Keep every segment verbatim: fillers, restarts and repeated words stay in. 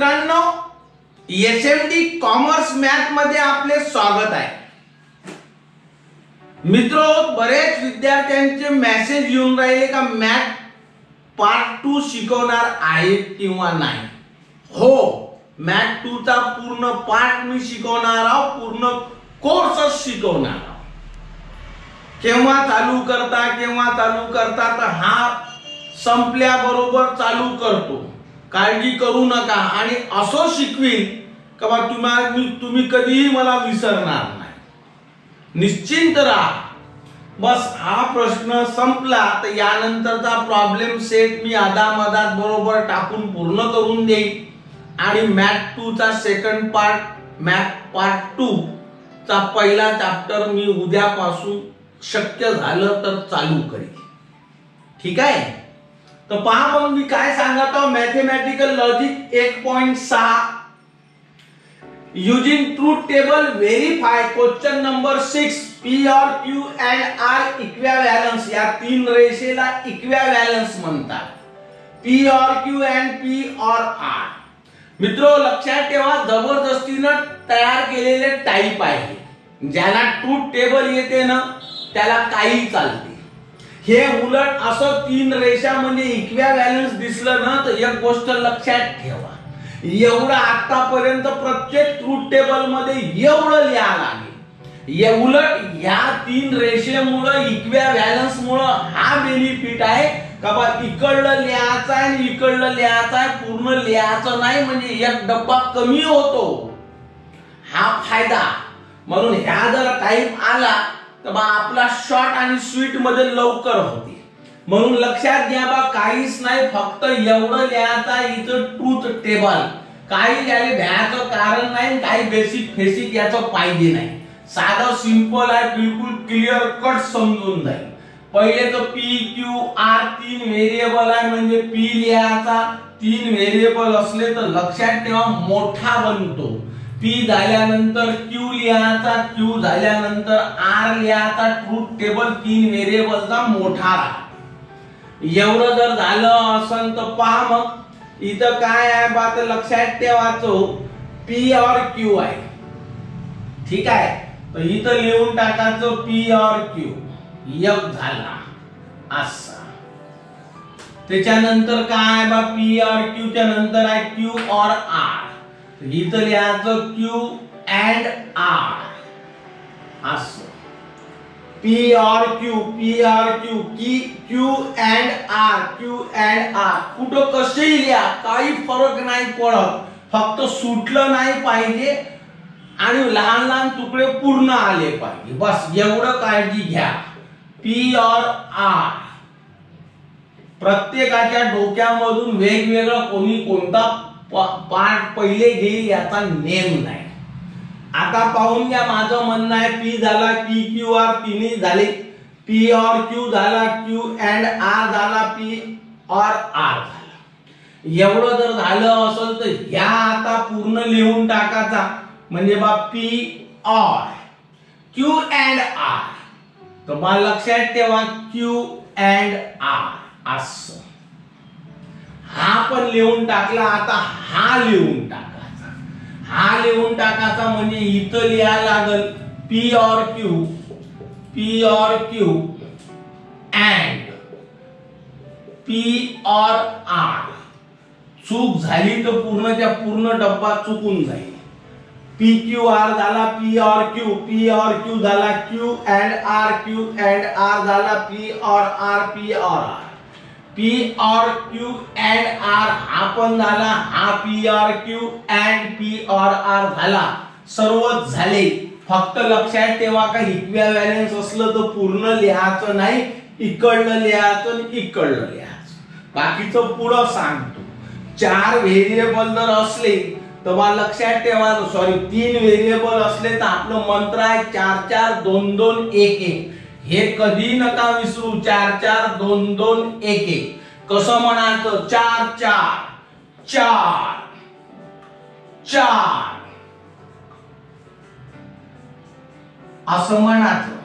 मित्रांनो, SMD commerce math मध्ये आपले स्वागत आहे। मित्रो, बरेच विद्यार्थ्यांचे मेसेज येऊन राहिले का मॅथ पार्ट टू शिकवणार आहे किंवा नाही। हो, मॅथ टू चा पूर्ण पार्ट मी शिकवणार आहोत, पूर्ण कोर्स शिकवणार आहोत। केव्हा चालू करता केव्हा चालू करता तर हा संपल्याबरोबर चालू करतो, काळजी करू नका। आणि असं शिकवीन का बा तुम्ही तुम्ही कधीही मला विसरणार नाही, निश्चिंत राहा। बस हा प्रश्न संपला तर यानंतरचा प्रॉब्लेम सेट मी आदामदात बरोबर टाकून पूर्ण करून देईन आणि मॅथ टू चा second part math part two चा पहिला चॅप्टर मी उद्यापासून शक्य झालं तर चालू करेन, ठीक आहे। तर पहा मग मी काय सांगत आहोत, मॅथमॅटिकल लॉजिक एक पॉइंट सहा using truth table verify question number six P और क्यू एंड आर इक्विव्हॅलन्स। या तीन रेषेला इक्विव्हॅलन्स म्हणतात, पी और क्यू एंड पी और आर। मित्रो, लक्षात ठेवा, जबरदस्तीने तयार केलेले टाइप आहे। ज्याला ट्रूथ टेबल येते ना त्याला काही चालते। हे उलट असं तीन रेषामध्ये इक्विव्हॅलन्स दिसलं ना तर एक गोष्ट लक्षात ठेवा, एवढं आतापर्यंत प्रत्येक ट्रूथ टेबल मध्ये एवढं लिहा लागेल। उलट या तीन रेषेमुळे इक्विव्हॅलन्स मुळे हा बेनिफिट आहे का बा इकडलं लिहायचं आहे इकडलं लिहायचं आहे, पूर्ण लिहायचं नाही, म्हणजे एक डब्बा कमी होतो, हा फायदा। म्हणून ह्या जर टाइप आला तर बा आपला शॉर्ट आणि स्वीट मध्ये लवकर होते। म्हणून लक्षात घ्या बा, काहीच नाही, फक्त एवढं लिहायचं इथं ट्रूथ टेबल। काही याले भ्याचं कारण नाही, काही बेसिक फेसिक याचं पाहिजे नाही, साधं सिंपल आहे, बिलकुल क्लिअर कट समजून जाईल। पहिले तर पी क्यू आर तीन व्हेरिएबल आहे, म्हणजे पी लिहायचा, तीन व्हेरिएबल असले तर लक्षात ठेवा मोठा बनतो। पी झाल्यानंतर क्यू लिहायचा, क्यू झाल्यानंतर आर लिहायचा, ट्रूथ टेबल तीन व्हेरिएबलचा मोठा राहा। एवढं जर झालं असन तर पहा मग इथं काय आहे बा, तर लक्षात ठेवायचं पी और क्यू आहे, ठीक आहे। तर इथं लिहून टाकायचं पी और क्यू, एक झाला असा। त्याच्यानंतर काय बा, पी और क्यू च्या नंतर आहे क्यू और आर, इथं लिहायचं क्यू एंड आर असं। पी और क्यू, पी और क्यू, की Q and R, Q and R, कुठं कसेही लिहा, काही फरक नाही पडत, फक्त सुटलं नाही पाहिजे आणि लहान लहान तुकडे पूर्ण आले पाहिजे, बस एवढं काळजी घ्या। पी और आर प्रत्येकाच्या डोक्यामधून वेगवेगळं कोणी कोणता पार्ट पहिले घेईल याचा नेम नाही। आता पाहून घ्या, माझं म्हणणं आहे पी झाला पी क्यू आर तिन्ही झाले, पी और क्यू झाला, क्यू एंड आर झाला, पी और आर झाला। एवढं जर झालं असेल तर ह्या आता पूर्ण लिहून टाकायचा, म्हणजे बा पी और क्यू एंड आर। तर मला लक्षात ठेवा क्यू एंड आर असं। हा पण लिहून टाकला, आता हा लिहून टाकायचा, हा लिहून टाकायचा म्हणजे इथं लिहा लागल पी और क्यू, पी और क्यू एंड पी और आर। चूक झाली तर पूर्णच्या पूर्ण डब्बा चुकून जाईल। पी क्यू आर झाला पी और क्यू, पी और क्यू झाला Q and R, Q and R झाला पी और आर, पी और आर, पी और क्यू एंड आर हा पण झाला, हा पी और क्यू एंड पी और आर झाला, सर्वच झाले। फक्त लक्षात ठेवा का इक्विव्हॅलन्स असलं तर पूर्ण लिहायचं नाही, इकडलं लिहायचं इकडलं लिहायचं, बाकीचं पुढं सांगतो। चार व्हेरिएबल जर असले तर मला लक्षात ठेवा, सॉरी तीन व्हेरिएबल असले तर आपलं मंत्र आहे चार चार दोन दोन एक एक। हे कधी नका विसरू, चार चार दोन दोन एक एक। कसं म्हणायचं, चार चार चार चार असं म्हणायचं,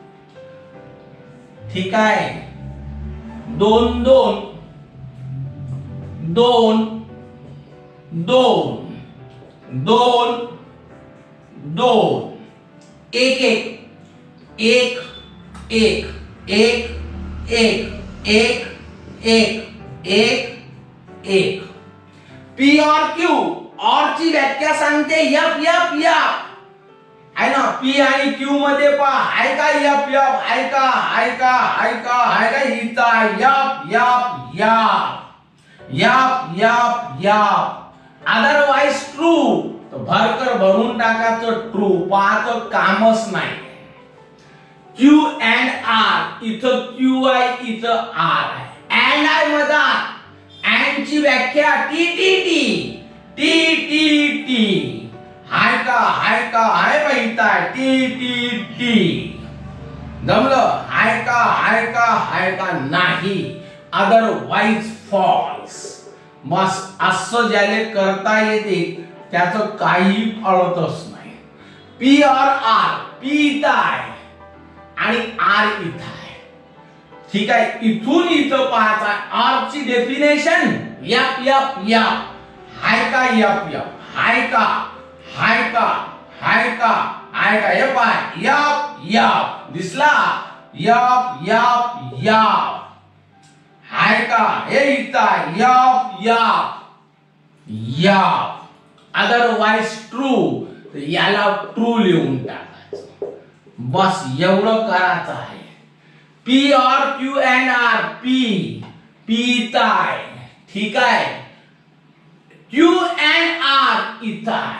ठीक आहे। दोन दोन दोन दोन, दोन, दोन, एक एक, एक एक, एक एक, एक एक, एक एक. पी और क्यू, और ची व्याख्या सांगते एफ एफ एफ आहे ना. पी आणि क्यू मध्ये पहा, आहे का एफ एफ, आहे का, आहे का, आहे का, आहे का, इथं F F F F F F. Otherwise true, तर भरकर भरून टाकायचं ट्रू, पाहाचं कामच नाही. क्यू अँड आर, इथं क्यू आहे, इथं आर आहे. अँड आहे मधा, अँड ची व्याख्या टी T T T T T. हाय का, हाय का, हाय का, इथं आहे टी टी टी. जमलं? हाय का, हाय का, हाय का, नाही. Otherwise false. बस असं ज्याले करता येते त्याचं काही फळतच नाही. पी और आर, पी इथं आहे आणि आर इथं आहे. ठीक आहे, इथून इथं पाहायचा. आर ची डेफिनेशन एफ एफ एफ. हाय का एफ एफ, हाय का, हाय का, हाय का, हाय का, एफ आहे एफ एफ. दिसला? F F F. हाय का, हे इथं आहे F F F. Otherwise true, तर याला ट्रू लिहून टाकायचं. बस एवढं करायचं आहे. पी और Q and R, P P इथं आहे. ठीक आहे, क्यू अँड आर इथं आहे.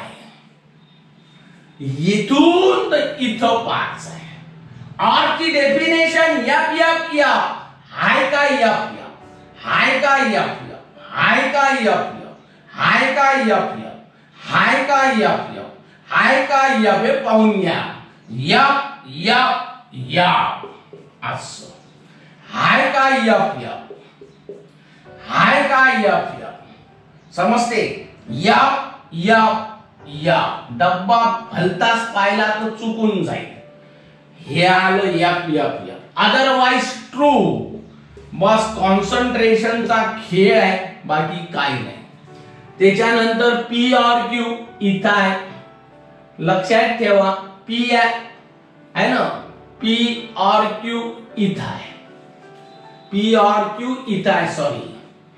इथून तर इथं पाच आहे. आर ची डेफिनेशन एफ एफ एफ. हाय का एफ एफ, हाय का एफ एफ, हाय का एफ एफ, हाय का एफ एफ, हाय का एफ एफ, हाय का एफ. हे पाहून घ्या. एफ एफ एफ असं. हाय का एफ एफ, हाय का एफ एफ. समजते? F F F. डब्बा भलताच पाहिला तर चुकून जाईल. हे आलं F F F. Otherwise true. बस कॉन्सन्ट्रेशनचा खेळ आहे, बाकी काही नाही. त्याच्यानंतर पी और क्यू इथं आहे. लक्षात ठेवा, पी आहे ना, पी और क्यू इथं आहे. पी और क्यू इथं आहे, सॉरी.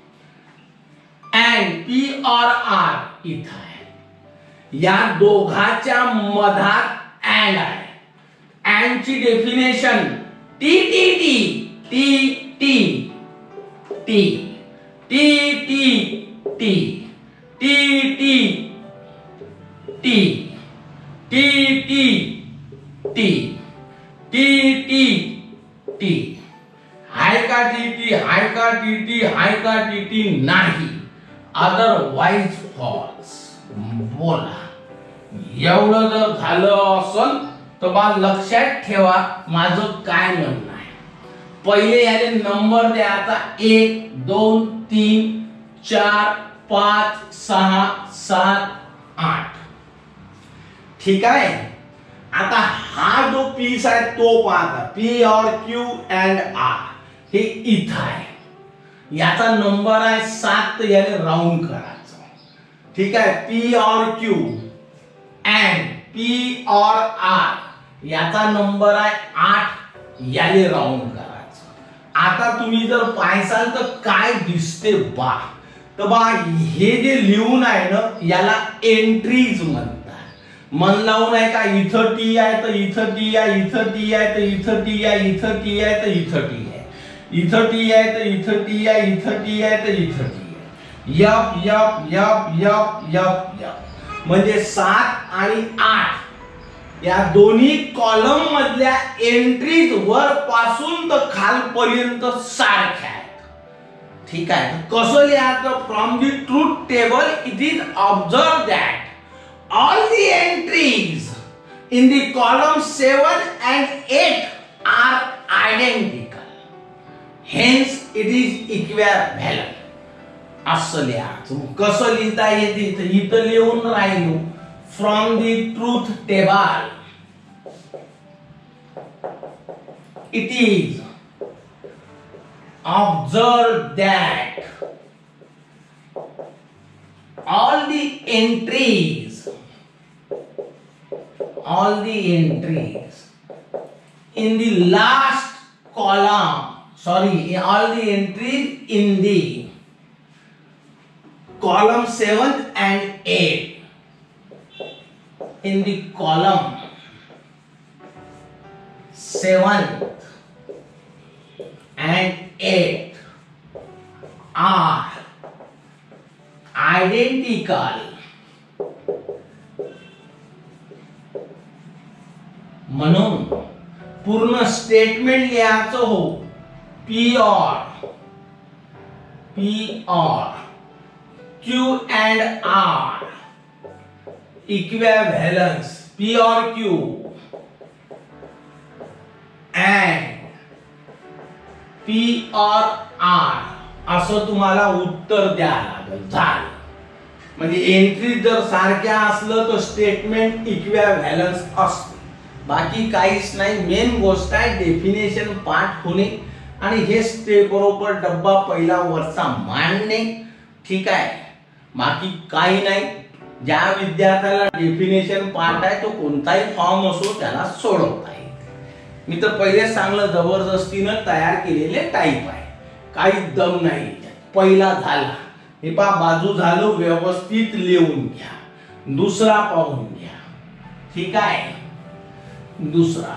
अँड पी और आर इथं आहे. या दोघाच्या मधात अँड आहे. अँड ची definition T T T T T T T T T T T T T T T T T T. हाय का टी टी, हाय का टी टी, हाय का टी टी नाही. Otherwise false. बोला, एवढं जर झालं असल तर बा लक्षात ठेवा माझं काय म्हणणं आहे. पहिले याले नंबर द्यायचा. एक, दोन, तीन, चार, पाच, सहा, सात, आठ. ठीक आहे. आता हा जो पीस आहे तो पाहता. पी और क्यू अँड आर हे इथं आहे. याचा नंबर आहे सात, तर याने राऊंड करायचं. ठीक आहे. पी और क्यू अँड पी और आर याचा नंबर आहे आठ, याले राऊंड करायचं. आता तुम्ही जर पाहायसाल तर काय दिसते बा, तर बा हे जे लिहून आहे ना याला एंट्रीज म्हणतात. मन लावून आहे का, इथं टी आहे तर इथं टी आहे, इथं टी आहे तर इथं टी आहे, इथं टी आहे तर इथं टी आहे, इथं टी आहे तर इथं टी आहे, इथं टी आहे तर इथं टी आहे. यप यप यप यप यप यप. म्हणजे सात आणि आठ या दोन्ही कॉलम मधल्या एंट्रीज वर पासून तर खालपर्यंत सारख्या आहेत. ठीक आहे. कसं लिहायचं? From the truth table it is observe that all the entries in the column seven and eight are identical, hence it is equivalent. असं लिहायचं. कसं लिहिता येते तर इथं लिहून राहिलो. From the truth table it is observed that all the entries all the entries in the last column, sorry, all the entries in the column seven and eight, in the column seven and eight are identical. म्हणून पूर्ण statement लिहायचं हो. P or P or Q and R equivalence, P or Q and P or R असं तुम्हाला उत्तर द्यावं लागेल. झालं. म्हणजे एंट्री जर सारख्या असलं तर स्टेटमेंट इक्विव्हॅलन्स असते. बाकी काहीच नाही. मेन गोष्ट आहे डेफिनेशन पाठ होणे आणि हे स्टेप बरोबर डब्बा पहिला वरचा मांडणे. ठीक आहे. बाकी काही नाही. ज्या विद्यार्थ्याला डेफिनेशन पाठ आहे तो कोणताही फॉर्म असो त्याला सोडवता येईल. मी तर पहिले सांगलं जबरदस्तीनं तयार केलेले टाईप आहे. काही दम नाही. पहिला झाला. हे पा बाजू झालो व्यवस्थित लिहून घ्या. दुसरा पाहून घ्या. ठीक आहे. दुसरा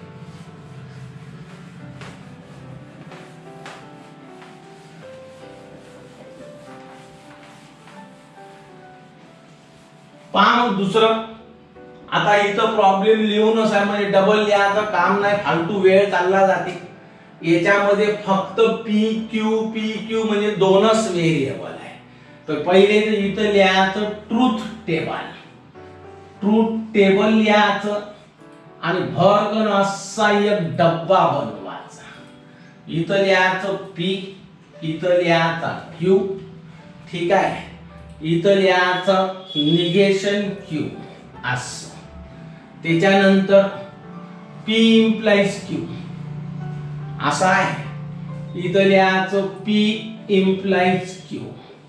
पहा. मग दुसरं आता इथं प्रॉब्लेम लिहूनच आहे म्हणजे डबल लिहायचं काम नाही. फालतू वेळ चालला जाते. याच्यामध्ये फक्त पी क्यू पी क्यू म्हणजे दोनच व्हेरिएबल आहे. तर पहिले तर इथं लिहायचं ट्रूथ टेबल. ट्रूथ टेबल लिहायचं आणि भरकन असा एक डब्बा बनवायचा. इथं लिहायचं पी, इथं लिहायचा क्यू. ठीक आहे. इथं लिहायचं निगेशन क्यू असं. त्याच्यानंतर पी इम्प्लाइज क्यू असं आहे. इथं लिहायचं पी इम्प्लाइज क्यू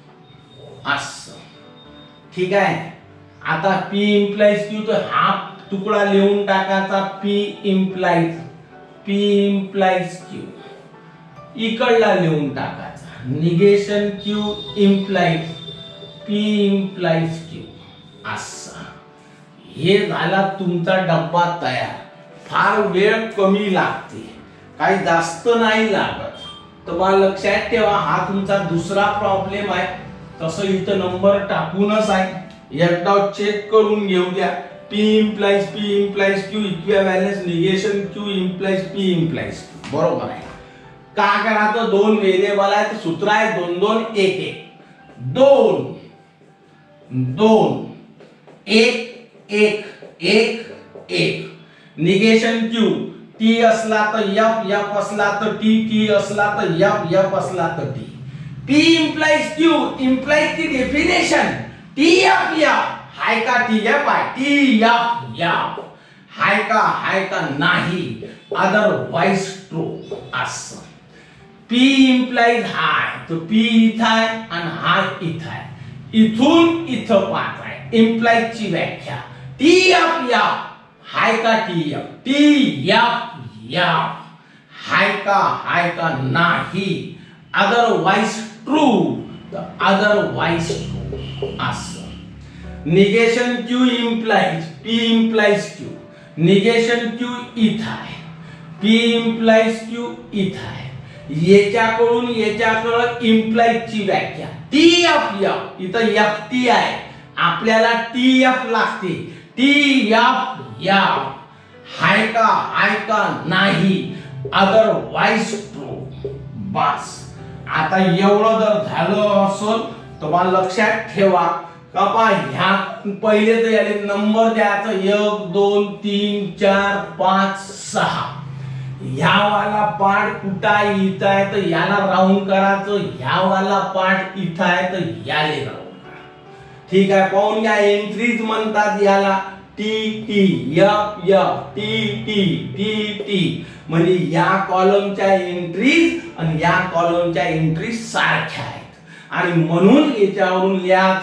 असं. ठीक आहे. आता पी इम्प्लाइज क्यू तर हा तुकडा लिहून टाकायचा. P implies P implies Q इकडला लिहून टाकायचा. Negation Q implies P implies Q असा. हे झाला तुमचा डब्बा तयार. फार वेळ कमी लागते. काही जास्त नाही लागत. तुम्हाला लक्षात ठेवा हा तुमचा दुसरा प्रॉब्लेम आहे. तसं इथं नंबर टाकूनच आहे. एकदा चेक करून घेऊ द्या. P implies P implies Q equivalence negation Q implies P implies Q. बरोबर आहे. का करायचं? दोन व्हेरिएबल आहेत. सूत्र आहे दोन दोन एक एक. दोन दोन एक एक एक एक. निगेशन Q T असला तर F, F असला तर T, T असला तर F, F असला तर T. P implies Q implies the definition T F F हाय का T F आहे. T F F हाय का हाय का नाही. अदरवाइज ट्रू असं. P implies हाय तर P इथं आहे आणि हाय इथं आहे. इथून इथं पाच आहे. implies ची व्याख्या T F F हाय का T F T F F हाय का हाय का नाही. अदरवाइज ट्रू अदरवाइज ट्रू असं. Negation Q implies P implies Q. Negation Q इथं आहे. P implies Q इथं आहे. याच्याकडून याच्याकडे implies ची व्याख्या T F F इथं F T आहे. आपल्याला T F लागते. T F F हाय का हाय का नाही. Otherwise true. बस. आता एवढं जर झालं असेल तर मला लक्षात ठेवा का पा ह्या पहिले तर याले नंबर द्यायचा. एक दोन तीन चार पाच सहा. ह्या वाला पार्ट कुठं इथं आहे तर याला राऊंड करायचं. ह्या वाला पार्ट इथं आहे तर याले राऊंड करा. ठीक आहे. पाहून घ्या. एंट्रीज म्हणतात याला. T T F F T T T T म्हणजे या कॉलमच्या एंट्रीज आणि या कॉलमच्या एंट्रीज सारख्या आहेत आणि म्हणून याच्यावरून लिहायचं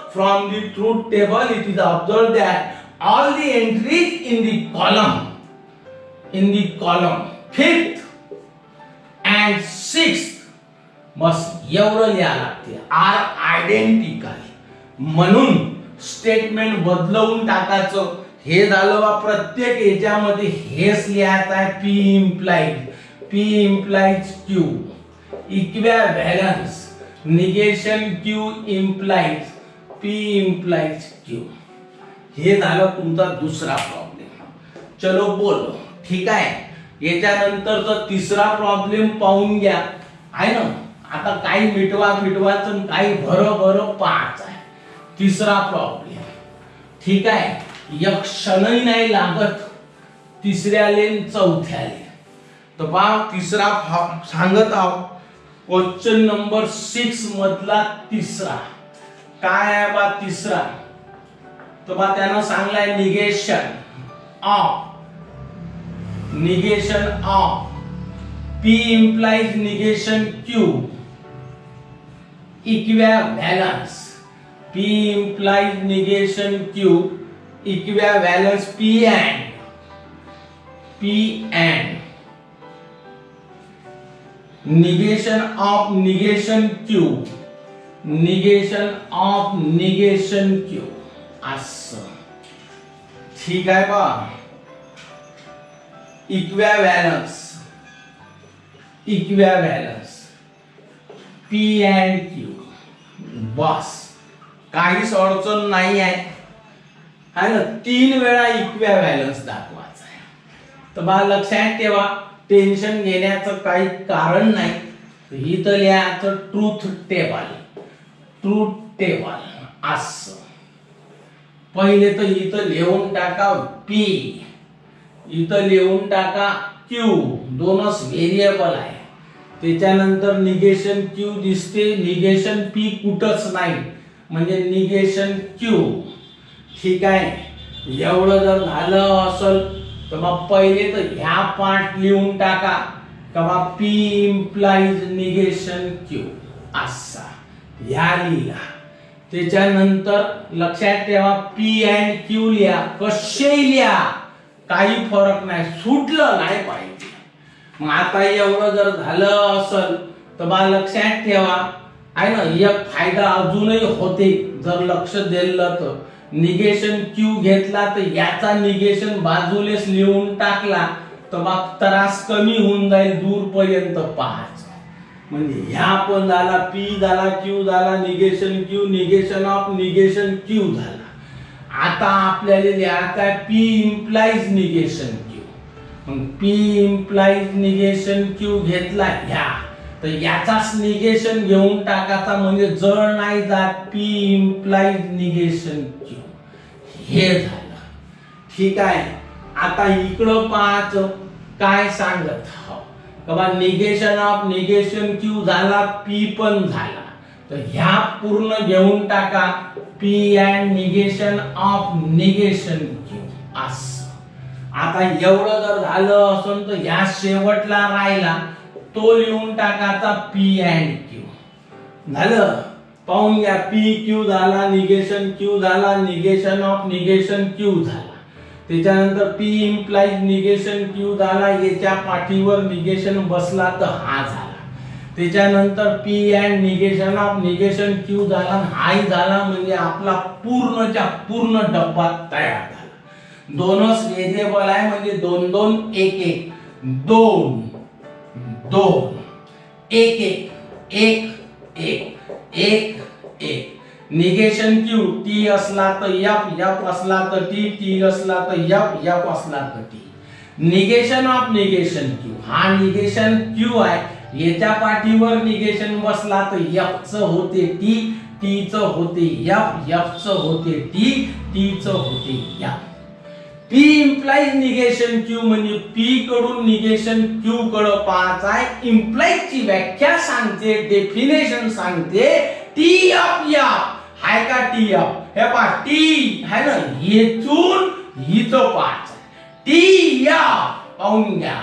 from the truth table, it is observed that all the entries in the column, in the column fifth and sixth must एवढं लिहा लागते are identical. म्हणून स्टेटमेंट बदलवून टाकायचं. हे झालं बा प्रत्येक याच्यामध्ये हेच लिहायचं आहे. P implied P implies Q equivalence negation Q implies P implies Q. हे झालं तुमचा दुसरा प्रॉब्लेम. चलो बोलो ठीक आहे. याच्यानंतरचा तिसरा प्रॉब्लेम पाहून घ्या आहे ना. आता काही मिटवा मिटवाचं काही भर भर पाच आहे. तिसरा प्रॉब्लेम ठीक आहे. एक क्षणही नाही लागत तिसऱ्याले चौथ्याले. तर पहा तिसरा सांगत आहोत. क्वेश्चन नंबर सिक्स मधला तिसरा काय आहे बा तिसरा. तर बा त्यानं सांगलाय negation of negation of P implies negation Q equivalence P implies negation Q equivalence P and P and negation of negation Q negation of negation Q असं ठीक आहे बा. equivalence equivalence P and Q बस काहीच अडचण नाही आहे. है ना. तीन वेळा इक्विव्हॅलन्स दाखवायचा आहे. तर बा लक्षात ठेवा टेन्शन घेण्याचं काही कारण नाही. इथं लिहायचं ट्रूथ टेबल ट्रूथ टेबल असं. पहिले तर इथं लिहून टाका P इथं लिहून टाका Q दोनच व्हेरिएबल आहे. त्याच्यानंतर निगेशन Q दिसते. निगेशन P कुठंच नाही म्हणजे निगेशन Q ठीक आहे. एवढं जर झालं असेल तर मग पहिले तर ह्या पार्ट लिहून टाका का बा P implies negation Q असा ह्या लिहा. त्याच्यानंतर लक्षात ठेवा P and Q लिहा. कसे लिहा काही फरक नाही. सुटलं नाही पाहिजे. मग आता एवढं जर झालं असेल तर बा लक्षात ठेवा आहे ना. एक फायदा अजूनही होते जर लक्ष दिलं तर. निगेशन Q घेतला तर याचा निगेशन बाजूलेच लिहून टाकला तर मग त्रास कमी होऊन जाईल. दूर पर्यंत पाहायचं म्हणजे ह्या पण झाला P झाला Q झाला negation Q negation of negation Q झाला. आता आपल्याला लिहायचं आहे P implies negation Q. मग P implies negation Q घेतला ह्या तर याचाच निगेशन घेऊन टाकायचा म्हणजे जळ नाही जात. P implies negation Q हे झालं ठीक आहे. आता इकडं पाहायचं काय सांगत हो का बा निगेशन ऑफ निगेशन Q झाला P पण झाला. तर ह्या पूर्ण घेऊन टाका P and negation of negation Q असं. आता एवढं जर झालं असेल तर ह्या शेवटला राहिला तो लिहून टाकायचा P and Q झालं. पाहून घ्या P Q झाला निगेशन Q झाला निगेशन ऑफ निगेशन Q झाला. त्याच्यानंतर P implies negation Q झाला. याच्या पाठीवर निगेशन बसला तर हा झाला. त्याच्यानंतर P and negation of negation Q झाला. हाही झाला म्हणजे आपला पूर्णच्या पूर्ण डब्बा तयार झाला. दोनच व्हेरिएबल आहे म्हणजे दोन दोन एक एक दोन दोन एक एक एक एक एक एक. निगेशन Q T असला तर F F असला तर T T असला तर F F असला तर T. Negation of negation Q हा निगेशन Q आहे. याच्या पाठीवर निगेशन बसला तर F च होते T T च होते F F च होते T T च होते F. P implies negation Q म्हणजे P कडून निगेशन Q कडे पाहायचं आहे. इम्प्लाइज ची व्याख्या सांगते डेफिनेशन सांगते T F F हाय का T F हे पहा T है ना येथून इथं पाहायचं T F पाहून घ्या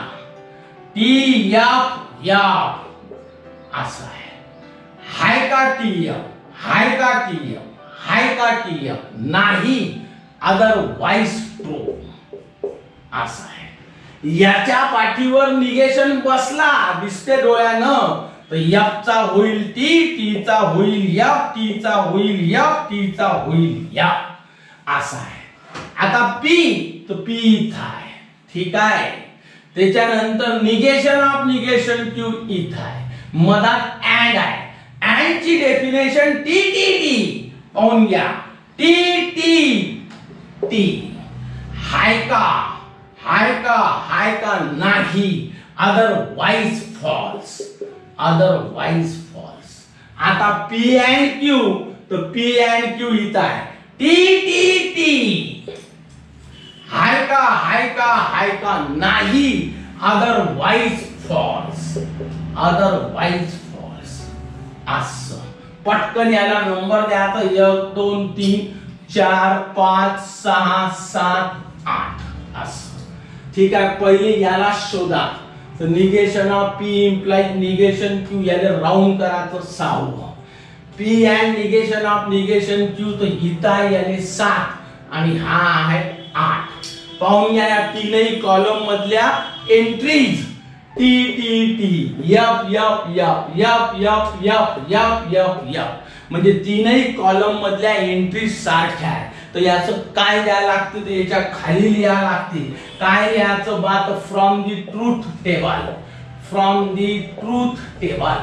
T F F असं आहे. हाय का T F हाय का T F हाय का टी एफ नाही, अदरवाइज ट्रू असं आहे. याच्या पाठीवर निगेशन बसला दिसते डोळ्यानं तर एफ चा होईल टी, टी चा होईल एफ, टी चा होईल एफ, टी चा होईल एफ असं आहे. आता पी तर पी इथं आहे, ठीक आहे. त्याच्यानंतर निगेशन ऑफ निगेशन क्यू इथं आहे, मधात अँड आहे. अँड ची डेफिनेशन टी टी टी पाहून घ्या. टी टी टी हाय का, हाय का, हाय का नाही, अदरवाइज फॉल्स, अदरवाइज फॉल्स. आता पी अँड क्यू तर पी अँड क्यू इथं आहे. टी टी टी हाय का, हाय का, हाय का नाही, अदरवाइज फॉल्स, अदरवाइज फॉल्स असं. पटकन याला नंबर द्या तर एक दोन तीन चार पाच सहा सात आठ असं, ठीक आहे. पहिले याला शोधा तर negation of P implies negation Q याला राऊंड करायचं सहावं. P and negation of negation Q तर इथं याले सात आणि हा आहे आठ. पाहून घ्या या तीनही कॉलम मधल्या entries T T T F F F F F F F F F म्हणजे तीनही कॉलम मधल्या एंट्रीज सारख्या आहेत. तर याचं काय द्यायला लागतं ते याच्या खाली लिहायला लागते. काय लिहायचं बात from the truth table, from the truth table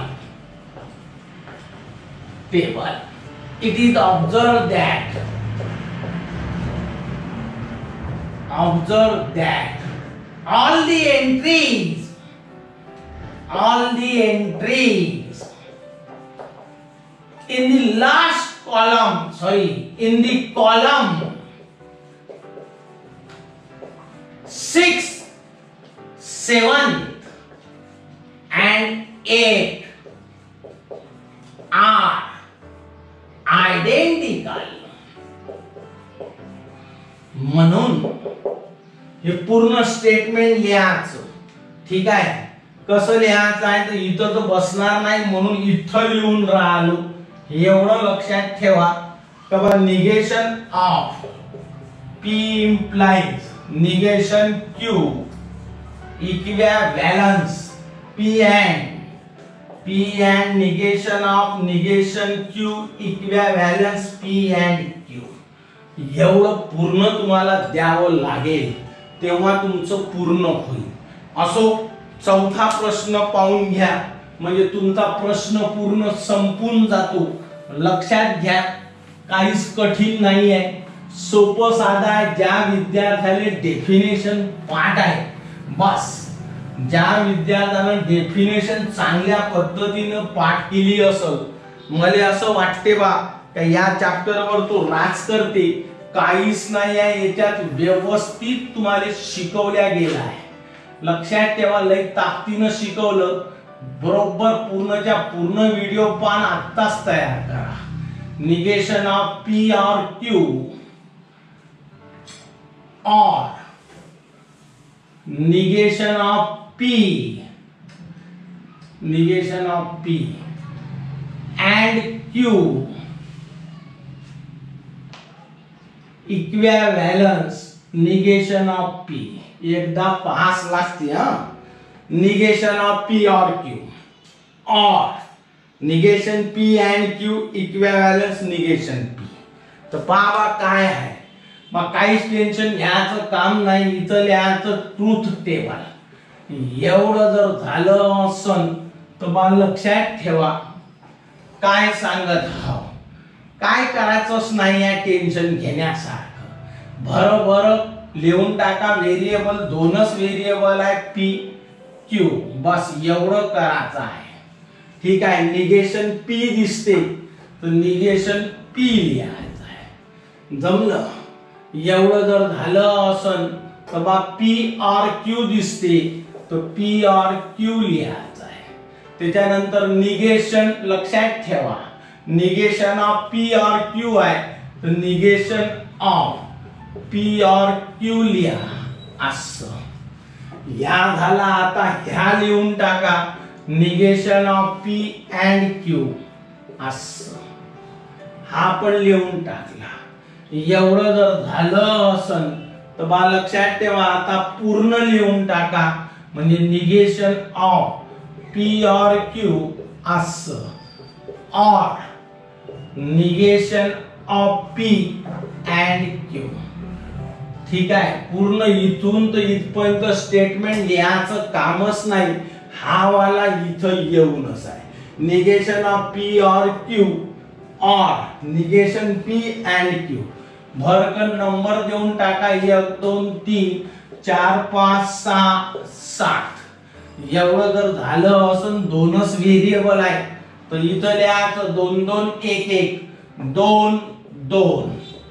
table it is observed that observe that all the entries all the entries in the last column sorry in the column six seventh and eight are identical. म्हणून हे पूर्ण statement लिहायचं, ठीक आहे. कसं लिहायचं आहे तर इथं तर बसणार नाही म्हणून इथं लिहून राहिलो. एवढं लक्षात ठेवा का negation of P implies negation Q equivalence P and P and negation of negation Q equivalence P and Q एवढं पूर्ण तुम्हाला द्यावं लागेल तेव्हा तुमचं पूर्ण होईल. असो चौथा प्रश्न पाहून घ्या म्हणजे तुमचा प्रश्न पूर्ण संपून जातो. लक्षात घ्या काहीच कठीण नाही आहे, सोपं साधा आहे. ज्या विद्यार्थ्याला डेफिनेशन पाठ आहे बस, ज्या विद्यार्थ्यानं डेफिनेशन चांगल्या पद्धतीनं पाठ केली असेल, मला असं वाटते बा का या चॅप्टरवर तो राज करते. काहीच नाही आहे याच्यात, व्यवस्थित तुम्हाला शिकवल्या गेला आहे. लक्षात ठेवा लय ताकदीनं शिकवलं. बरोबर पूर्णच्या पूर्ण व्हिडिओ पान आत्ताच तयार करा. निगेशन ऑफ पी और Q or negation of P negation of P and Q equivalence negation of P एकदा पास लागते. हा negation of P or Q और negation P and Q equivalence negation P. तर पाहा काय आहे, मग काहीच टेन्शन घ्यायचं काम नाही. इथं लिहायचं ट्रूथ टेबल. एवढं जर झालं असन तर मला लक्षात ठेवा काय सांगत आहो, काय करायचंच नाही आहे टेन्शन घेण्यासारखं. बरोबर लिहून टाका. व्हेरिएबल दोनच व्हेरिएबल आहे पी क्यू, बस एवढं करायचं आहे, ठीक आहे. निगेशन पी दिसते तर निगेशन पी लिहायचं आहे. जमलं. एवढं जर झालं असन तर बा पी और क्यू दिसते तर पी और क्यू लिहायचं आहे. त्याच्यानंतर निगेशन लक्षात ठेवा, निगेशन ऑफ पी और क्यू आहे तर निगेशन ऑफ पी और क्यू लिहा असं. ह्या झाला. आता ह्या लिहून टाका negation of P and Q असं. हा पण लिहून टाकला. एवढं जर झालं असन तर बा लक्षात ठेवा, आता पूर्ण लिहून टाका. म्हणजे निगेशन ऑफ पी और क्यू असं, or negation of P and Q. ठीक आहे. पूर्ण इथून तर इथपर्यंत स्टेटमेंट लिहायचं कामच नाही. हा वाला इथं येऊनच आहे. निगेशन ऑफ पी और Q or negation P and Q. भरकन नंबर देऊन टाका. एक दोन तीन चार पाच सहा सात. एवढं जर झालं असं दोनच व्हेरिएबल आहे तर इथं लिहायचं दोन दोन एक एक, दोन दोन,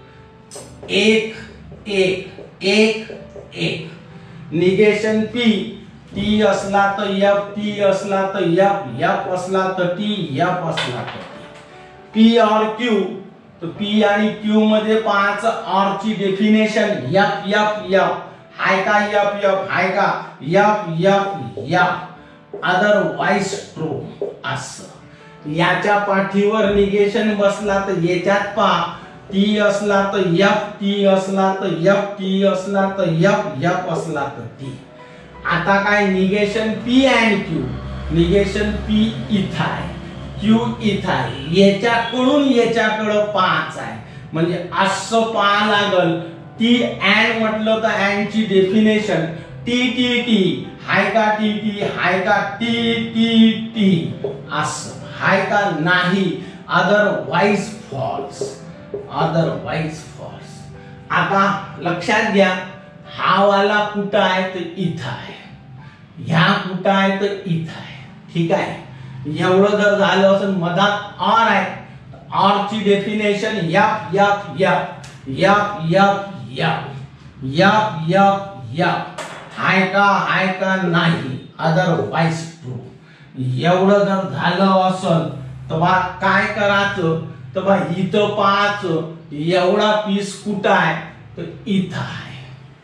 एक एक एक एक. निगेशन पी, टी असला तर एफ, टी असला तर एफ, एफ असला तर टी, एफ असला तर टी. पी और क्यू, तर पी आणि क्यू मध्ये पाच और ची डेफिनेशन एफ एफ एफ. हाय का एफ एफ, हाय का F F F, otherwise true असं. याच्या पाठीवर निगेशन बसला तर याच्यात पहा, टी असला तर एफ, टी असला तर एफ, टी असला तर एफ, एफ असला तर टी. आता काय negation P and Q. Negation P इथं आहे, क्यू इथं आहे. याच्याकडून याच्याकडं पाच आहे म्हणजे असं पहा लागल. टी अँड म्हटलं तर अँड ची डेफिनेशन टी टी टी, हाय का टी टी, हाय का टी टी टी असं. हाय का नाही, अदरवाइज फॉल्स, अदरवाइज फॉल्स. आता लक्षात घ्या, हा वाला कुठं आहे तर इथं आहे, ह्या कुठं आहे तर इथं आहे. ठीक आहे. एवढं जर झालं असं मधात और आहे, और ची definition F F F, F F F, F F F. हाय का हाय का नाही, अदरवाइज ट्रू. एवढं जर झालं असल तर बा काय करायचं तर बा इथं पाच, एवढा पीस कुठं आहे तर इथं आहे.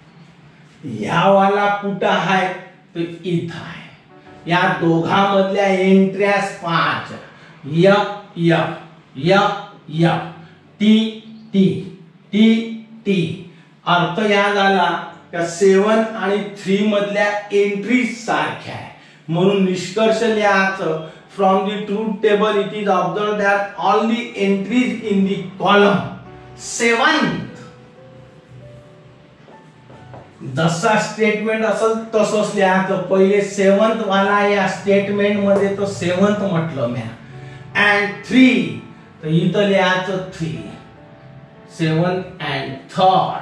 ह्या वाला कुठं आहे तर इथं आहे. या दोघांमधल्या एंट्र्यास पाच, F F F F, T T T T. अर्थ या झाला का सेवन आणि थ्री मधल्या एंट्री सारख्या आहे. म्हणून निष्कर्ष लिहायचं, from the truth table it is observe that all the entries in the column seventh. जसा स्टेटमेंट असेल तसंच लिहायचं. पहिले सेवन्थ वाला या स्टेटमेंट मध्ये तो सेवन्थ म्हटलं म्या. अँड थ्री तर इथं लिहायचं थ्री. Seven and third.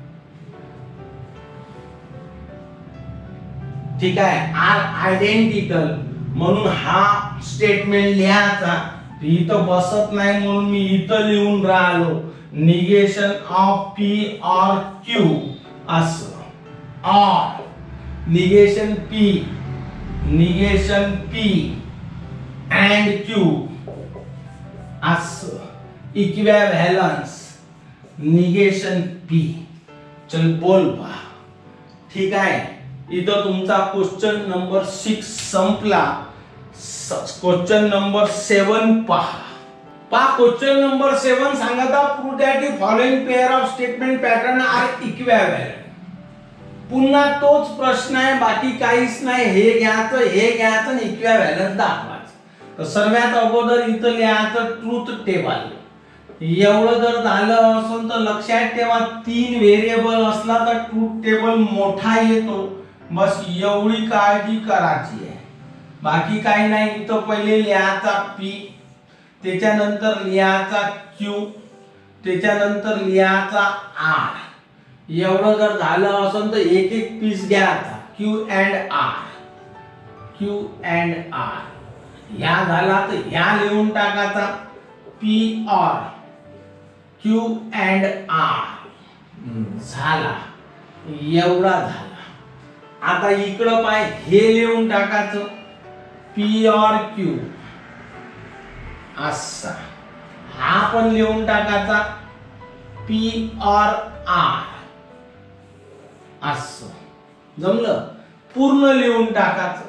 ठीक आहे. आर आयडेंटिकल म्हणून हा स्टेटमेंट लिहायचा. इथं बसत नाही म्हणून मी इथं लिहून राहिलो. निगेशन ऑफ पी और क्यू असं, or negation P, negation P and Q असं. Equivalence negation P. चल बोल पहा. ठीक आहे. इथं तुमचा क्वेश्चन नंबर सिक्स संपला. क्वेश्चन नंबर सेवन पहा. पहा क्वेश्चन नंबर सेवन सांगता prove that the following pair of statement pattern are equivalent. पुन्हा तोच प्रश्न आहे, बाकी काहीच नाही. हे घ्यायचं, हे घ्यायचं आणि इक्विव्हॅलंट दाखवायचं. तर सर्वात अगोदर इथं लिहायचं ट्रूथ टेबल. एवढं जर झालं असेल तर लक्षात ठेवा, तीन व्हेरिएबल असला तर ट्रूथ टेबल मोठा येतो. बस एवढी काळजी करायची आहे, बाकी काही नाही. इथं पहिले लिहायचा पी, त्याच्यानंतर लिहायचा क्यू, त्याच्यानंतर लिहायचा आर. एवढं जर झालं असेल तर एक एक पीस घ्यायचा. Q and R, Q and R. या झाला तर या लिहून टाकायचा. पी और क्यू अँड आर झाला. एवढा झाला. आता इकडं पाय हे लिहून टाकायचं. पी और क्यू असा. हा पण लिहून टाकायचा. पी और आर असं. जमलं. पूर्ण लिहून टाकायचं.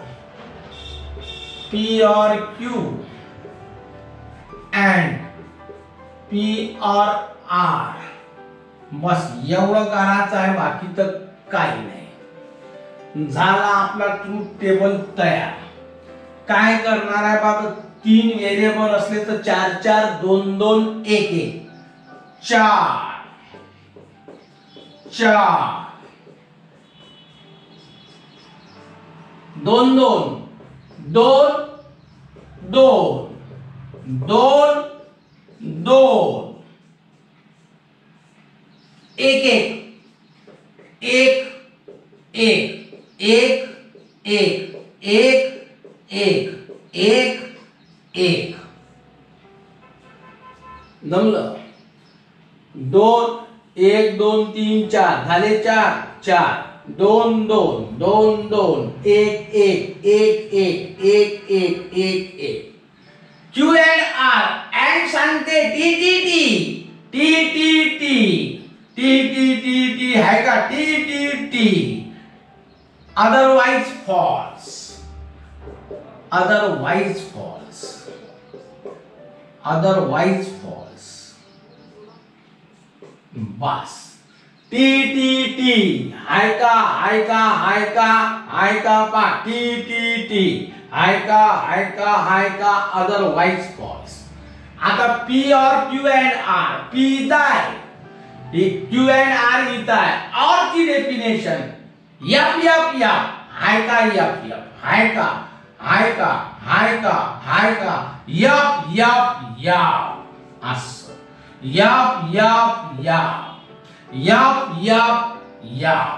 पी और क्यू अँड पी और आर, बस एवढं करायचं आहे, बाकी तर काही नाही. झाला आपला ट्रूथ टेबल तयार. काय करणार आहे बाबा, तीन व्हेरिएबल असले तर चार चार दोन दोन एक एक चार चार दोन दोन दोन दोन दोन दोन एक एक एक एक एक एक एक एक एक एक जमलं. दोन एक दोन तीन चार झाले, चार चार दोन दोन दोन दोन एक एक एक एक एक एक एक एक. क्यू एंड आर एंड सांगते T T T T T T T T T T है का, T T T. Otherwise false, otherwise false, otherwise false. बस टी टी टी हाय का, हाय का, हाय का, हाय का पा, टी टी टी हाय का, हाय का, हाय का, अदरवाइज फॉल्स. आता पी और क्यू एंड आर, पी इथं आहे, क्यू एंड आर इथं आहे. और ची डेफिनेशन यप यप यप, हाय का यप यप, हाय का, हाय का, हाय का, हाय का, यप यप यप, असं यप यप यप यप यप यप.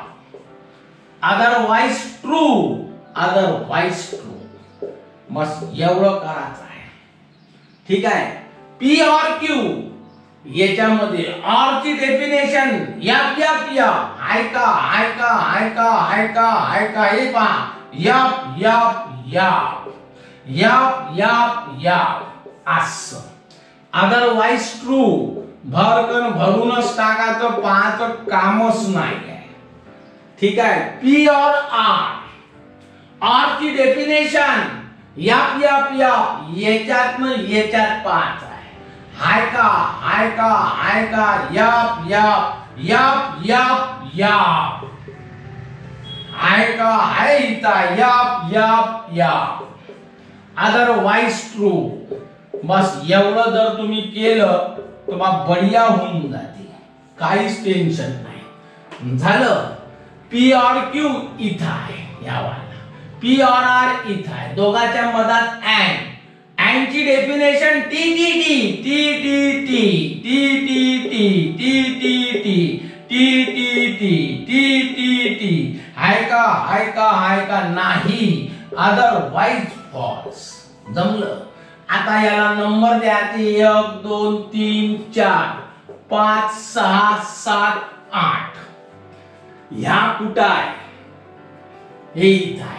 Otherwise true, otherwise true. बस एवढं करायचं आहे. ठीक आहे. पी और क्यू याच्यामध्ये और ची डेफिनेशन यप यप यप, हाय का, हाय का, हाय का, हाय का, हाय का, हे पहा यप यप यप यप यप यप, असं. अदरवाइज ट्रू भरकन भरूनच टाकायचं, पाहायचं कामच नाही आहे. ठीक आहे. पी और आर, आर ची डेफिनेशन यप यप यप, याच्यातनं याच्यात पाहायचं आहे. हाय का, हाय का, हाय का, यप यप यप यप यप, हाय का, हाय इथं यप यप यप. Otherwise true. बस एवढं जर तुम्ही केलं तर मग बढिया होऊन जाते, काहीच टेन्शन नाही. झालं. पी और क्यू इथं आहे, यावाला पी और आर इथं आहे, दोघांच्या मधात अँड. अँड ची definition T T T T T T T T T T T T T T T T T T. हाय का, हाय का, हाय का, नाही. Otherwise false. जमलं. आता याला नंबर द्यायचे एक दोन तीन चार पाच सहा सात आठ. ह्या कुठं आहे, हे इथं आहे.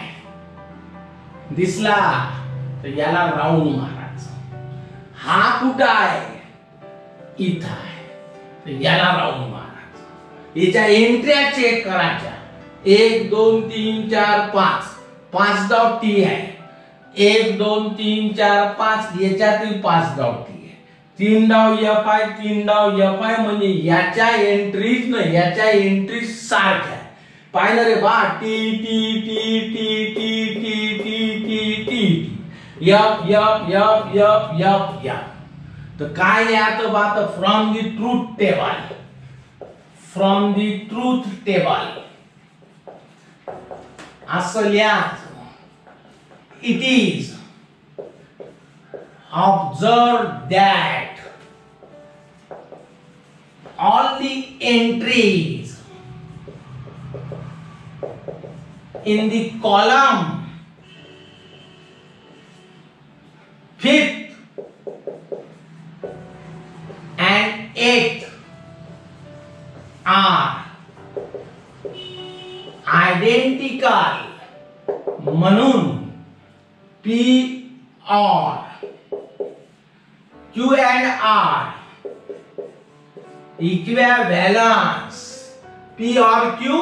दिसला तर याला राऊंड मारायचं. हा कुठं आहे, इथं आहे, तर याला राऊंड मारायचं. याच्या एंट्र्या चेक करायच्या. एक दोन तीन चार पाच, पाच डाव टी आहे. एक दोन तीन चार पाच, याच्यातील पाच डाव टी आहे. तीन डाव एफ आहे, तीन डाव एफ आहे, म्हणजे याच्या एंट्रीज न याच्या एंट्रीज सारख्या आहे. पाहिलं रे बा, T T T T T T T T T यप यप यप यप यप यप. तर काय याचं बात, from the truth table, from the truth table असं लिहायचं. It is observed that all the entries in the column fifth and eighth are identical. म्हणून P or Q and R equivalence. P or Q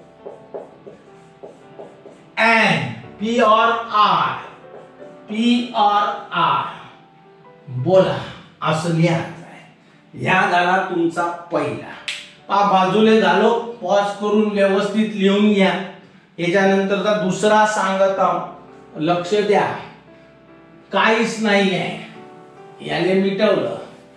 and P or R, P or R. बोला असं लिहायचं आहे. ह्या झाला तुमचा पहिला. पा बाजूले झालो, पॉज करून व्यवस्थित लिहून घ्या. याच्यानंतरचा दुसरा सांगत आहो, लक्ष द्या. काहीच नाही आहे, याले मिटवलं.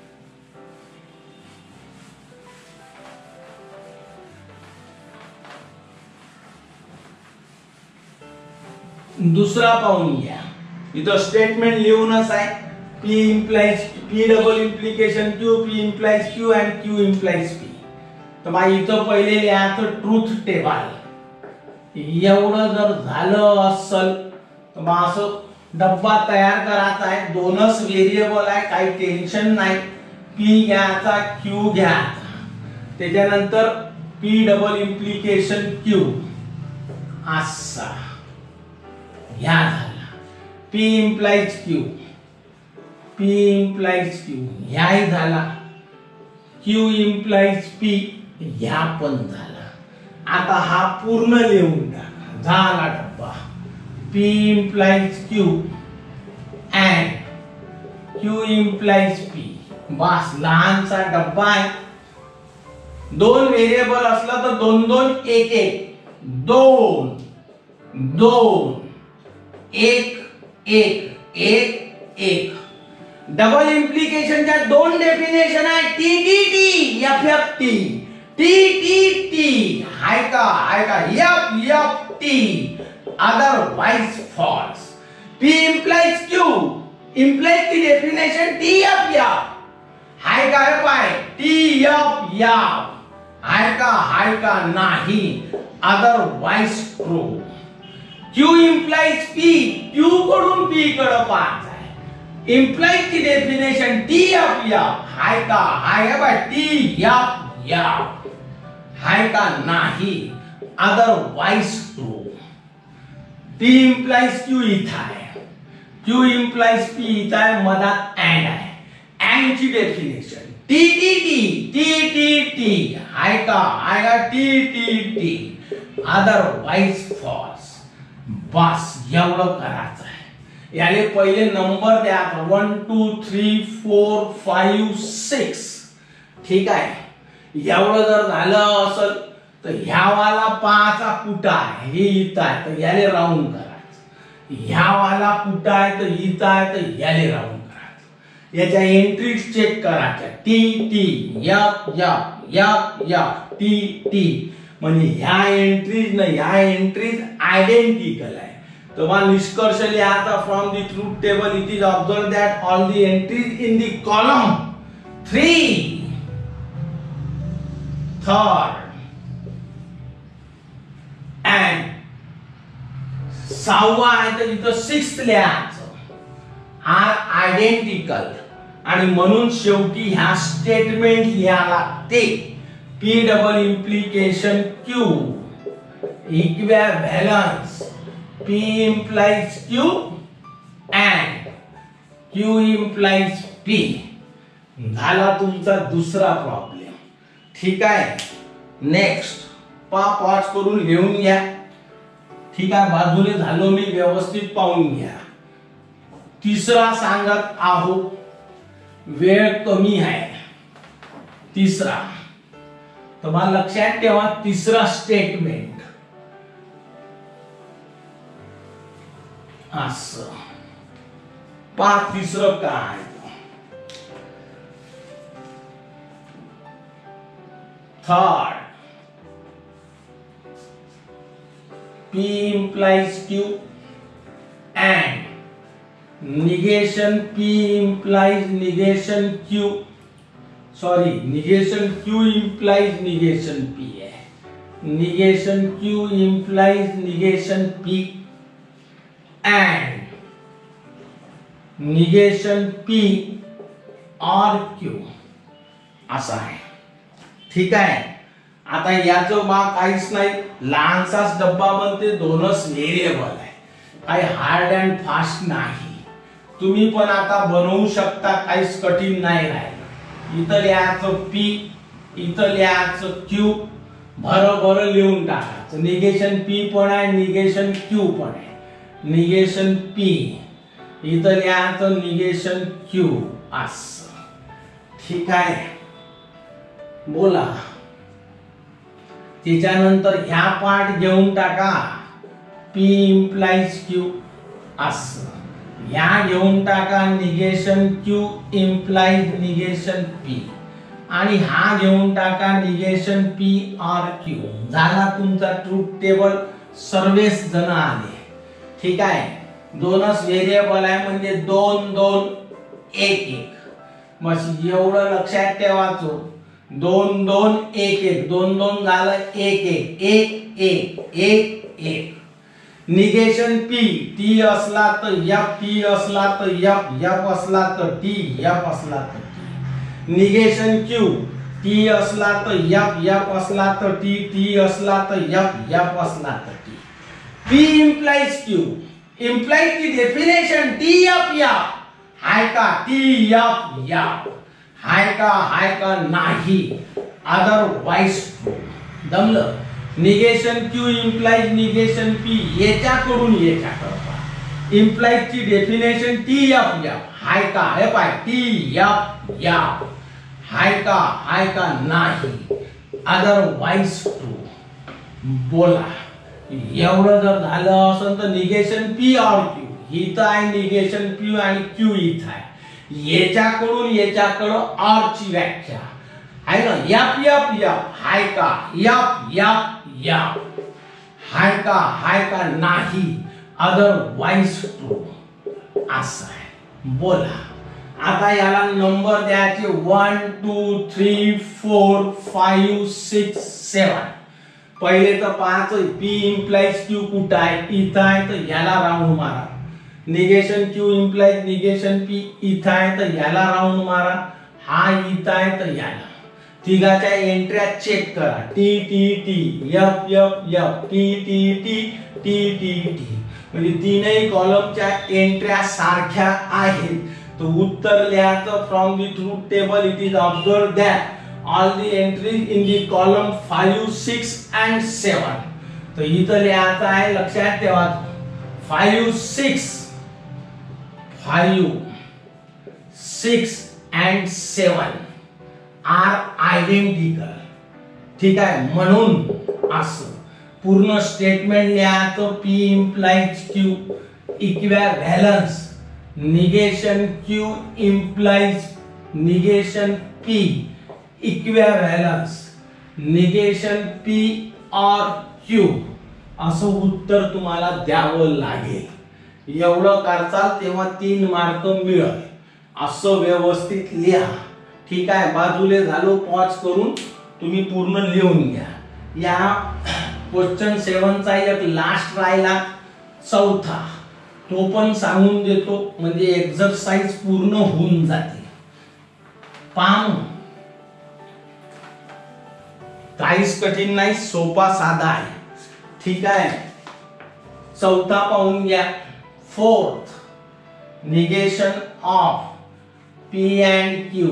दुसरा पाहून घ्या. इथं स्टेटमेंट लिहूनच आहे. P implies P double implication Q, P implies Q and Q implies P. तर मग इथं पहिले लिहायचं ट्रूथ टेबल. एवढं जर झालं असल तर मग असं डब्बा तयार करायचा आहे. दोनच व्हेरिएबल आहे, काही टेन्शन नाही. P घ्यायचा, Q घ्यायचा. त्याच्यानंतर P डबल इम्प्लिकेशन Q असा ह्या झाला. P implies Q, P implies Q ह्याही झाला. Q implies P ह्या पण झाला. आता हा पूर्ण लिहून टाका. झाला डब्बा. P implies Q and Q implies P. बस लहानसा डब्बा आहे. दोन व्हेरिएबल असला तर दोन दोन एक एक दोन दोन एक एक एक एक. डबल इम्प्लिकेशनच्या दोन डेफिनेशन आहे. T T T F F T. T T T हाय का हाय का F F T. Otherwise false. P implies Q implies की डेफिनेशन टी एफ एफ हाय का है पाय टी एफ एफ हाय का हाय का नाही. Otherwise true. Q implies P, Q कडून P कडे पाहायचं आहे. Implies की डेफिनेशन T F F हाय का हाय है बाय T F F हाय का नाही. Otherwise true. T implies Q इथं आहे. Q implies P इथं आहे. मधात अँड आहे. अँड ची definition T T T T T T हाय का हाय का T T T. Otherwise false. बस एवढं करायचं आहे. याले पहिले नंबर द्या. One two three four five six. ठीक आहे. एवढं जर झालं असेल तर ह्या वाला पाचा कुठं आहे, हे इथं आहे तर याले राऊंड करायचं. ह्या वाला कुठं आहे तर इथं आहे तर याले राऊंड करायचं. याच्या एंट्रीज चेक करायच्या. T T F F F F T T. म्हणजे ह्या एंट्रीज ना ह्या एंट्रीज आयडेंटिकल आहे. तर मग निष्कर्ष लिहायचा from the truth table. It is observe that all the entries in the column three third and सहावा आहे तर इथं सिक्स्थ लिहायचं आर आयडेंटिकल. आणि म्हणून शेवटी ह्या स्टेटमेंट लिहा लागते. P double implication Q equivalence. P implies Q and Q implies P. झाला तुमचा दुसरा प्रॉब्लेम. ठीक आहे. नेक्स्ट पा पॉज करून लिहून घ्या. ठीक आहे. बाजूने झालो मी, व्यवस्थित पाहून घ्या. तिसरा सांगत आहो, वेळ कमी आहे. तिसरा तर मला लक्षात ठेवा. तिसरा स्टेटमेंट असं पा. तिसरं काय third P implies Q and negation P implies negation Q. Sorry, negation Q implies negation P है. Negation Q implies negation P and negation P or Q असा आहे. ठीक आहे. आता याचं बा काहीच नाही. लहानसाच डब्बा बनते. दोनच व्हेरिएबल आहे. काही हार्ड अँड फास्ट नाही. तुम्ही पण आता बनवू शकता. काहीच कठीण नाही राहील. इथं लिहायचं P, इथं लिहायचं Q. बरोबर लिहून टाकायचं. निगेशन P पण आहे, निगेशन Q पण आहे. निगेशन P इथं लिहायचं निगेशन Q असं. ठीक आहे. बोला. त्याच्यानंतर ह्या पार्ट घेऊन टाका, P इम्प्लाइज Q असं. ह्या घेऊन टाका, negation Q implies negation P, आणि हा घेऊन टाका निगेशन P और Q. झाला तुमचा ट्रूथ टेबल. सर्वेच जण आले. ठीक आहे. दोनच व्हेरिएबल आहे म्हणजे दोन दोन एक एक. मग एवढं लक्षात ठेवायचं. दोन दोन एक एक, दोन दोन झालं एक एक, एक एक एक एक. निगेशन P T असला तर F, T असला तर F, F असला तर T, F असला तर T. निगेशन Q T असला तर F, F असला तर T, T असला तर F, F असला तर T. P implies Q. implies की डेफिनेशन T F F हाय का? T F F हाय का? हाय का नाही? अदरवाइज दमलं. Negation Q implies negation P याच्याकडून याच्याकडे. implies ची डेफिनेशन T F F हाय का? हे पाय T F F हाय का? हाय का नाही? Otherwise true. बोला. एवढं जर झालं असेल तर निगेशन P और Q इथं आहे, निगेशन P आणि Q इथं आहे. याच्याकडून याच्याकडे और ची व्याख्या आहे ना. F F F हाय का? F F F हाय का? हाय का नाही? अदरवाइज ट्रू असं आहे. बोला. आता याला नंबर द्यायचे one two three four five six seven. पहिले तर पाच. P इम्प्लाइज Q कुठं आहे? इथं आहे तर याला राऊंड मारा. Negation Q implies negation P इथं आहे तर याला राऊंड मारा. हा इथं आहे तर याला. तिघाच्या एंट्र्या चेक करा. T T T F F F T T T T T T म्हणजे तीनही कॉलमच्या एंट्र्या सारख्या आहेत. तो उत्तर लिहायचं from the truth table. It is observe that all the entries in the column five, six and seven. तो इथं लिहायचं आहे. लक्षात ठेवा five, six, five, six and seven are identical. ठीक आहे. म्हणून असं पूर्ण स्टेटमेंट लिहायचं. P implies Q equivalence. Negation Q implies negation P equivalence. Negation P or Q असं उत्तर तुम्हाला द्यावं लागेल. एवढं करचाल तेव्हा तीन मार्क मिळेल. असं व्यवस्थित लिहा. ठीक आहे. बाजूले झालो. पॉज करून तुम्ही पूर्ण लिहून घ्या. या क्वेश्चन सेवन चा एक लास्ट राहिला चौथा, तो पण सांगून देतो म्हणजे एक्सरसाइज पूर्ण होऊन जाते. पाम काहीच कठीण नाही, सोपा साधा आहे. ठीक आहे. चौथा पाहून घ्या. Fourth, negation of P and Q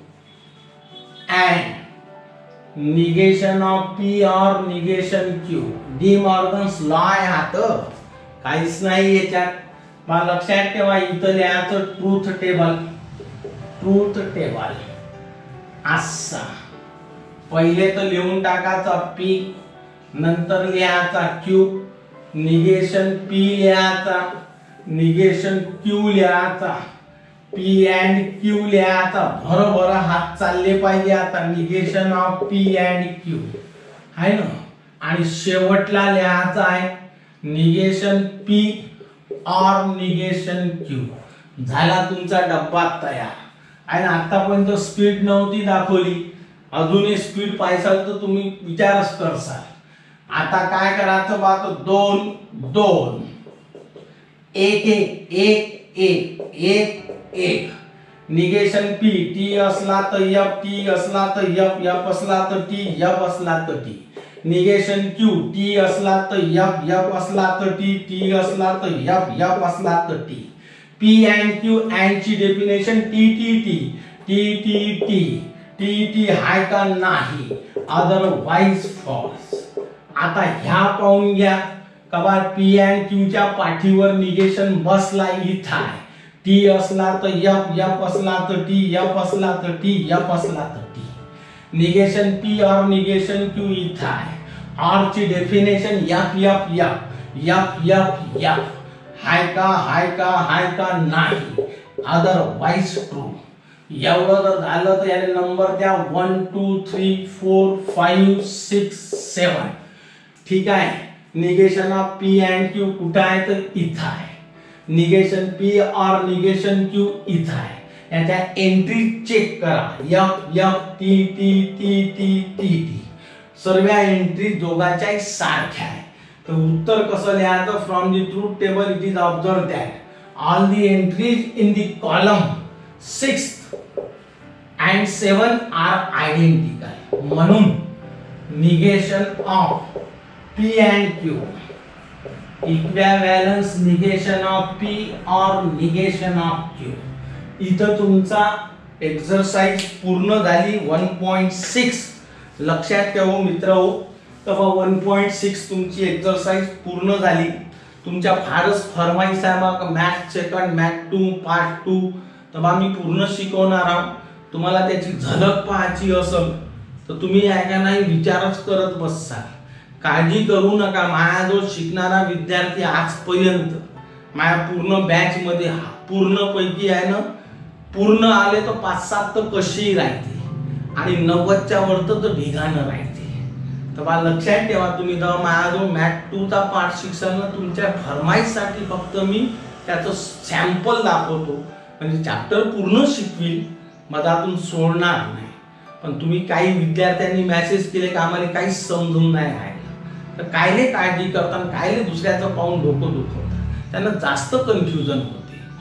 and negation of P और negation Q. De Morgan's law आहे. आता काहीच नाही याच्यात. मला लक्षात ठेवा. इथं लिहायचं ट्रूथ टेबल. ट्रूथ टेबल असा पहिले तर लिहून टाकायचा P, नंतर लिहायचा Q, निगेशन P लिहायचा, निगेशन Q लिहायचा, P and Q लिहायचा. बरोबर हात चालले पाहिजे. आता negation of P and Q आहे ना. आणि शेवटला लिहायचा आहे निगेशन P और निगेशन Q. झाला तुमचा डब्बा तयार आहे ना. आतापर्यंत स्पीड नव्हती दाखवली. अजूनही स्पीड पाहिजे तर तुम्ही विचारच करसाल. आता काय करायचं बा? दोन दोन एक एक एक एक एक एक. निगेशन P T असला तर F, T असला तर F, F असला तर T, F असला तर T. निगेशन Q T असला तर F, F असला तर T, T असला तर F, F असला तर T. P and Q and ची definition T T T T T T T T हाय का नाही? Otherwise false. आता ह्या पाहून घ्या. कबा P and Q च्या पाठीवर निगेशन बसला इथं आहे. T असला तर F, F असला तर T, F असला तर T, F असला तर T. निगेशन पी और निगेशन क्यू इथं आहे. आर ची definition F F F F F F. हाय का हाय का हाय का नाही, अदरवाइज ट्रू. एवढं जर झालं तर याने नंबर द्या one two three four five six seven. ठीक आहे. Negation of P and Q कुठं आहे तर इथं आहे. निगेशन पी और निगेशन क्यू इथं आहे. याच्या एंट्री चेक करा. F F T T T T T T सर्व एंट्री दोघांच्या सारख्या आहे. तर उत्तर कसं लिहायचं? From the truth table it is observe that all the entries in the column sixth and seven are identical. म्हणून negation of P and Q equivalence negation of P और निगेशन ऑफ क्यू. इथं तुमचा exercise पूर्ण झाली. One point six लक्षात ठेवा मित्रहो. तर वन पॉइंट सिक्स तुमची एक्सरसाइज पूर्ण झाली. तुमच्या फारच फरमाईश आहे मग math second math two part two. तर मी पूर्ण शिकवणार आहोत. तुम्हाला त्याची झलक पाहायची असेल तर तुम्ही ऐका नाही विचारच करत बसाल. काळजी करू नका. माझ्याजवळ शिकणारा विद्यार्थी आजपर्यंत माझ्या पूर्ण बॅच मध्ये पूर्ण पैकी आहे ना, पूर्ण आले तर पाच सात तर कशीही राहते आणि नव्वदच्या वर तर ढिगाणं राहते. तर मला लक्षात ठेवा, तुम्ही जेव्हा माझ्याजवळ मॅथ टू चा पार्ट शिक्षण ना तुमच्या फरमाईसाठी फक्त मी त्याचं सॅम्पल दाखवतो. म्हणजे चॅप्टर पूर्ण शिकवील, मधातून सोडणार नाही. पण तुम्ही काही विद्यार्थ्यांनी मेसेज केले की आम्हाला काही समजून नाही राहिलं. तर कायले काळजी करतात, कायले दुसऱ्याचं पाहून डोकं दुखवतात, त्यांना जास्त कन्फ्युजन होते.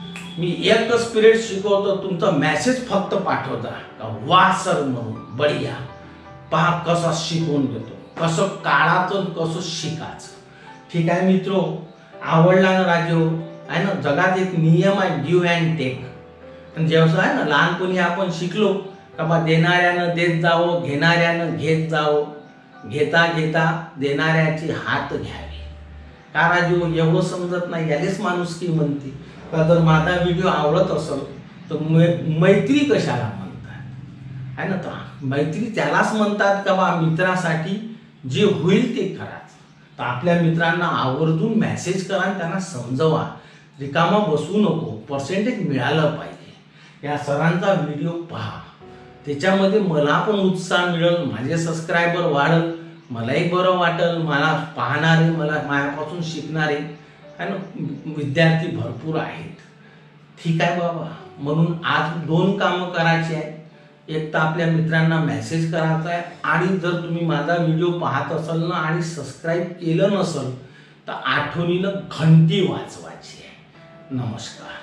मी एकच पिरियड शिकवतो, तुमचा मेसेज फक्त पाठवता का वा सर म्हणून बढिया पहा कसं शिकवून देतो, कसं काढायचं कसं शिकायचं. ठीक आहे मित्रो, आवडला ना राजो? आहे ना, जगात एक नियम आहे गिव्ह अँड टेक. आणि जेव्हा आहे ना लहानपणी आपण शिकलो का बा देणाऱ्यानं देत जावं, घेणाऱ्यानं घेत जावं, घेता घेता देणाऱ्याची हात घ्यावी. का राजू एवढं समजत नाही? यालेच माणुसकी म्हणते. का जर माझा व्हिडिओ आवडत असेल तर मैत्री कशाला म्हणतात? आहे ना, तर मैत्री त्यालाच म्हणतात का बा मित्रासाठी जे होईल ते करायचं. तर आपल्या मित्रांना आवर्जून मेसेज करा आणि त्यांना समजवा. रिकामा बसू नको, पर्सेंटेज मिळालं पाहिजे. या सरांचा व्हिडिओ पहा, त्याच्यामध्ये मला पण उत्साह मिळेल, माझे सबस्क्रायबर वाढल, मलाही बरं वाटेल. मला पाहणारे, मला माझ्यापासून शिकणारे आहे ना विद्यार्थी भरपूर आहेत. ठीक आहे बाबा. म्हणून आज दोन कामं करायची आहेत. एक तर आपल्या मित्रांना मेसेज करायचा आहे, आणि जर तुम्ही माझा व्हिडिओ पाहत असाल ना आणि सबस्क्राईब केलं नसेल तर आठवणीनं घंटी वाजवायची आहे. नमस्कार.